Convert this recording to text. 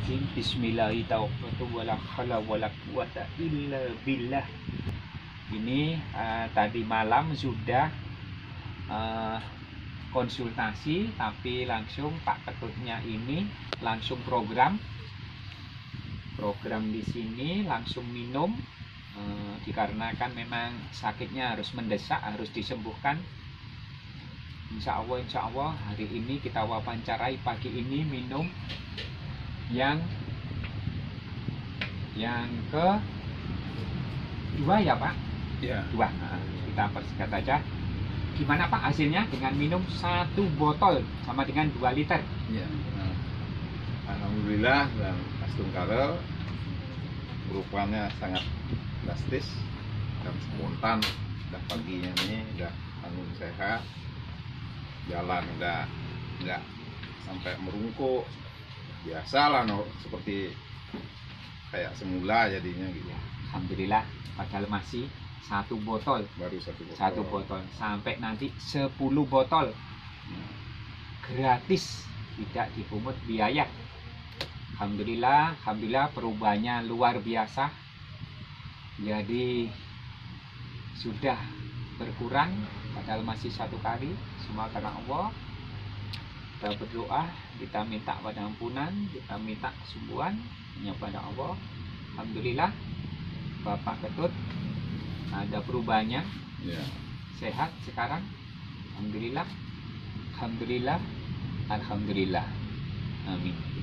Bismillahirrahmanirrahim. Bismillahirrahmanirrahim. Ini tadi malam sudah konsultasi, tapi langsung Pak Ketutnya ini langsung program di sini langsung minum, dikarenakan memang sakitnya harus mendesak, harus disembuhkan. Insya Allah hari ini kita wawancarai pagi ini minum yang kedua ya Pak? Ya. Dua. Nah, kita persingkat aja. Gimana Pak hasilnya dengan minum 1 botol sama dengan 2 liter? Ya. Nah, alhamdulillah dan Mas Tungkara rupanya sangat drastis dan spontan. Udah paginya ini udah bangun sehat, jalan nggak sampai merungkuk, biasalah seperti kayak semula jadinya gitu. Alhamdulillah, padahal masih 1 botol, Baru 1 botol. 1 botol sampai nanti 10 botol gratis, tidak dipungut biaya. Alhamdulillah perubahannya luar biasa. Jadi sudah berkurang, padahal masih 1 kali. Semua karena Allah. Kita berdoa, kita minta pada ampunan, kita minta kesembuhan hanya pada Allah. Alhamdulillah Bapak Ketut ada perubahannya, Ya. sehat sekarang. Alhamdulillah. Amin.